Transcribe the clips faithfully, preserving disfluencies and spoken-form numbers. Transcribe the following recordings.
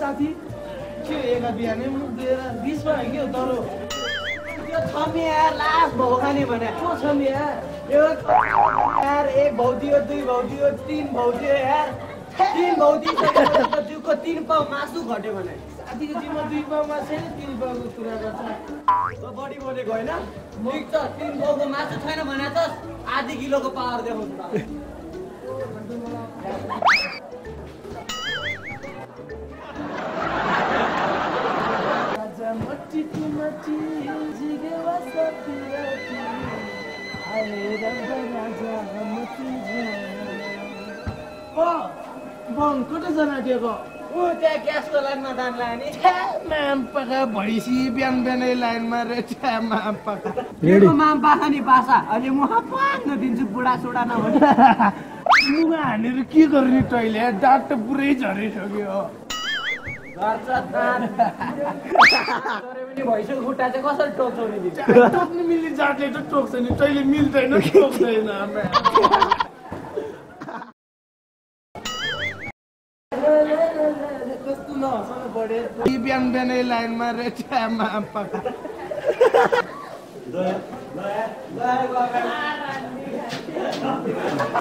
साथी के एका बिहानै मुख दिएर बिचमा के तर त्यो छमी यार लास्ट भौखानी भने को छ नि यार यो यार एक भौती हो दुई भौती हो तीन भौती हो यार तीन भौती छ त्योको तीन पाउ मासु घट्यो भने साथीको जिम्मा दुई पाउमा छैन तिन पाउको कुरा गर्छ त बढी बोलेको होइन ठिक छ तीन पाउको मासु छैन भने त आधी किलोको पावर देखाउँछु राजा मट्टी तु मट्टी जिगेवा सती राती आए राजा राजा मट्टी ओ बङ कता जान दिएको ऊ त्यहाँ ग्यासको लाइनमा दान लाने माम पका भैँसी बिहान बिहानै लाइनमा रेट्या माम पका मेरो माम पाखा नि पासा अहिले म पाक्न दिन्छु बुढा सुडा नभने मुगा हानेर के गर्ने तैँले डाँट त पुरै झरिसक्यो गर्छ दान गरे पनि भैँसीको खुट्टा चाहिँ कसरी टोक्छौ नि टोक्नु मिल्ने जातले त टोक्छ नि तैँले मिल्दैन टोक्दैन कस्तो नहसाउनु पर्यो बिहान बिहानै लाइनमा रेट्या माम पका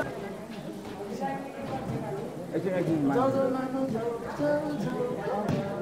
जाऊ जाऊ